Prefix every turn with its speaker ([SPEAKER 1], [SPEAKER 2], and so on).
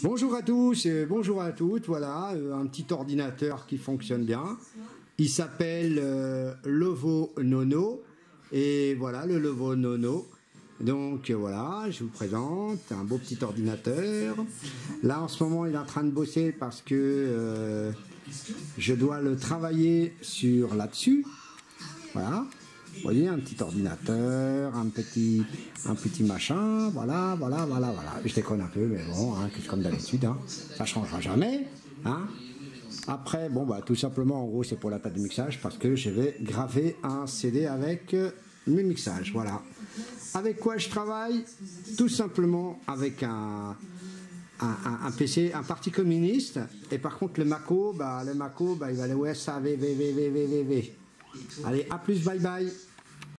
[SPEAKER 1] Bonjour à tous et bonjour à toutes, voilà, un petit ordinateur qui fonctionne bien. Il s'appelle Levo Nono et voilà le Levo Nono. Donc voilà, je vous présente un beau petit ordinateur. Là en ce moment il est en train de bosser parce que je dois le travailler sur là-dessus. Voilà. Vous voyez, un petit ordinateur, un petit machin, voilà. Je déconne un peu, mais bon, hein, comme d'habitude, hein, ça ne changera jamais. Hein. Après, bon, bah, tout simplement, en gros, c'est pour la table de mixage, parce que je vais graver un CD avec mes mixages, voilà. Avec quoi je travaille? Tout simplement avec un PC, un parti communiste, et par contre, le Mako, il va aller OS, AV, V. Allez, à plus, bye bye.